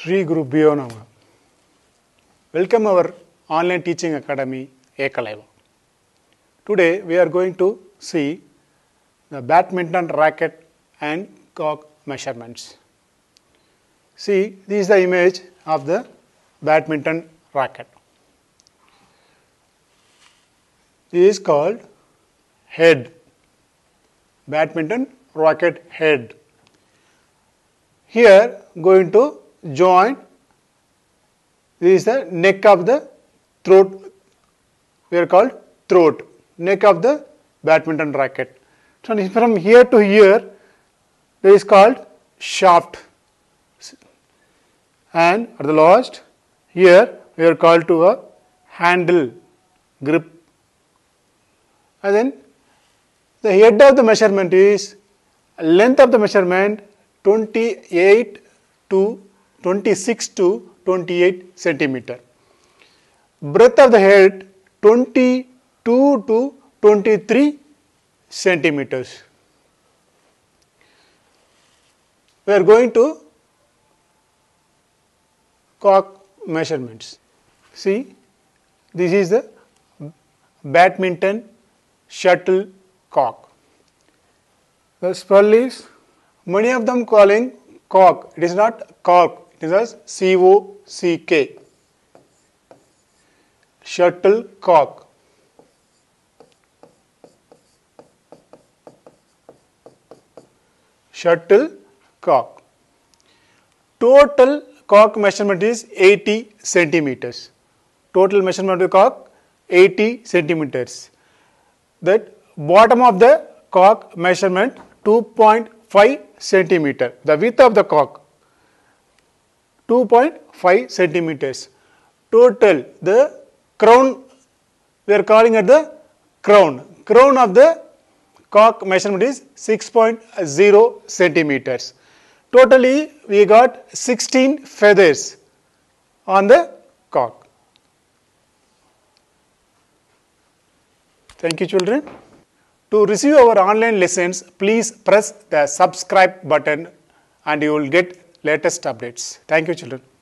Sri Gurubhyo Namaha. Welcome our online teaching academy Ekalaiva. Today we are going to see the badminton racket and cock measurements. See, this is the image of the badminton racket. This is called head, badminton racket head. Here going to join, this is the neck of the throat, we are called throat, neck of the badminton racket. So from here to here, this is called shaft, and at the last, here we are called to a handle, grip. And then the head of the measurement is length of the measurement 26 to 28 centimeter. Breadth of the head 22 to 23 centimeters. We are going to cock measurements. See, this is the badminton shuttle cock. The spell is, many of them calling cock. It is not cork, it is as C-O-C-K. Shuttle cock. Shuttle cock. Total cock measurement is 80 centimeters. Total measurement of the cock 80 centimeters. That bottom of the cock measurement 2.5 centimeter. The width of the cock 2.5 centimeters. Total, the crown, we are calling it the crown. Crown of the cock measurement is 6.0 centimeters. Totally, we got 16 feathers on the cock. Thank you, children. To receive our online lessons, please press the subscribe button and you will get latest updates. Thank you, children.